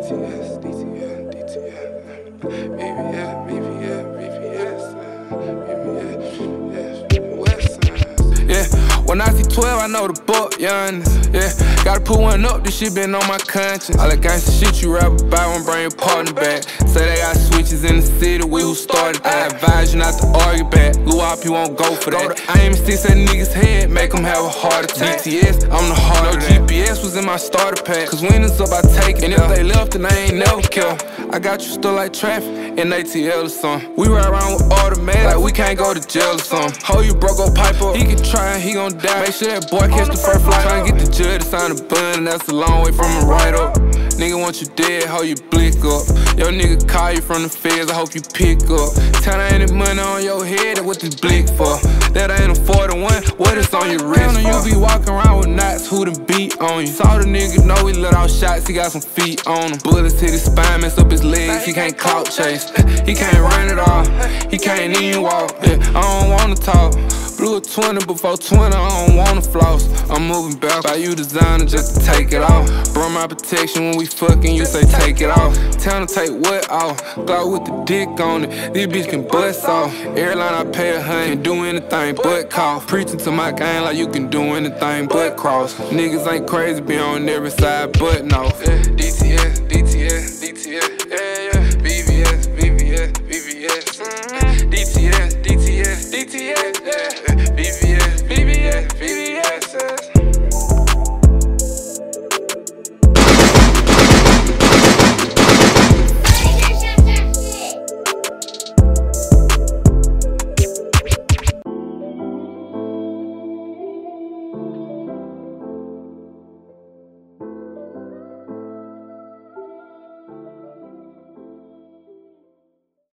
D.T.S, D.T.S, D.T.S, Yeah, when I see 12, I know the buck, young. Yeah, gotta put one up, this shit been on my conscience. All that gangsta shit you rap about, won't bring your partner back. Say they got switches in the city, we who started that. I advise you not to argue back, Luop, you won't go for that. I aim sticks at niggas' head, make them have a heart attack. D.T.S, I'm the heart of that. GPS was in my starter pack, cause winners up, I take it. And if they left, then I ain't never care. I got you still like traffic in ATL or something. We ride around with automatic, like we can't go to jail or something. Ho, you broke up pipe up, he can try and he gon' die. Make sure that boy catch the first flight. Tryna get the judge to sign a bun, and that's a long way from a write-up. Nigga want you dead, how you blick up. Yo nigga call you from the feds, I hope you pick up. Tell there ain't money on your head, what this blick for? That ain't a 4-1, what is on your wrist for? You be walking around with knots, who done beat on you? Saw the nigga know he let out shots, he got some feet on him. Bullets hit his spine, mess up his legs, he can't clout chase. He can't run it all, he can't even walk. Yeah, I don't wanna talk. Blew a 20 before 20, I don't wanna floss. I'm moving back, buy you designer just to take it off. Bro, my protection when we fucking, you say take it off. Tell him to take what off? Glow with the dick on it, this bitch can bust off. Airline I pay 100, can do anything but cough. Preaching to my gang like you can do anything but cross. Niggas ain't crazy, be on every side but no.